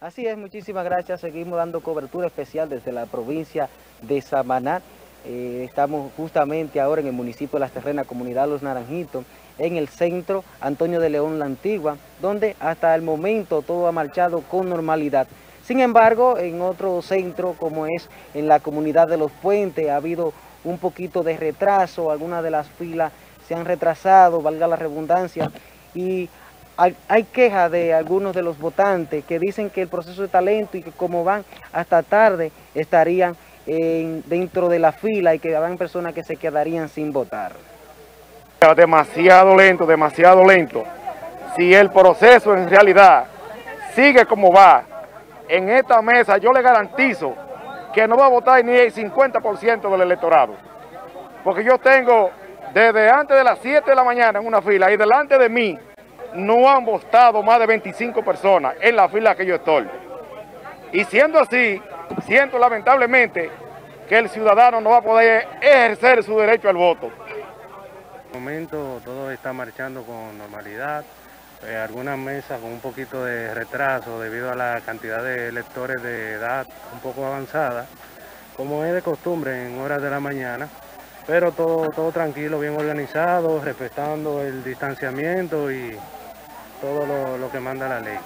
Así es, muchísimas gracias. Seguimos dando cobertura especial desde la provincia de Samaná. Estamos justamente ahora en el municipio de Las Terrenas, comunidad Los Naranjitos, en el centro Antonio de León La Antigua, donde hasta el momento todo ha marchado con normalidad. Sin embargo, en otro centro, como es en la comunidad de Los Puentes, ha habido un poquito de retraso, algunas de las filas se han retrasado, valga la redundancia, y hay quejas de algunos de los votantes que dicen que el proceso está lento y que como van hasta tarde estarían dentro de la fila y que habrán personas que se quedarían sin votar. Demasiado lento, demasiado lento. Si el proceso en realidad sigue como va, en esta mesa yo le garantizo que no va a votar ni el 50% del electorado. Porque yo tengo desde antes de las 7 de la mañana en una fila y delante de mí no han votado más de 25 personas en la fila que yo estoy. Y siendo así, siento lamentablemente que el ciudadano no va a poder ejercer su derecho al voto. En el momento todo está marchando con normalidad, algunas mesas con un poquito de retraso debido a la cantidad de electores de edad un poco avanzada, como es de costumbre en horas de la mañana, pero todo tranquilo, bien organizado, respetando el distanciamiento y todo lo que manda la ley.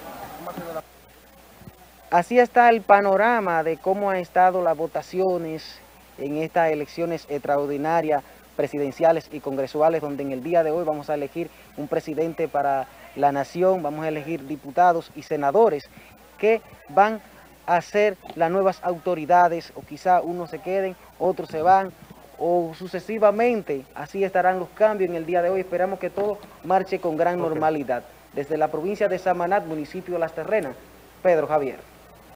Así está el panorama de cómo han estado las votaciones en estas elecciones extraordinarias, presidenciales y congresuales, donde en el día de hoy vamos a elegir un presidente para la nación, vamos a elegir diputados y senadores que van a ser las nuevas autoridades, o quizá unos se queden, otros se van, o sucesivamente. Así estarán los cambios en el día de hoy. Esperamos que todo marche con gran normalidad. Desde la provincia de Samaná, municipio de Las Terrenas, Pedro Javier.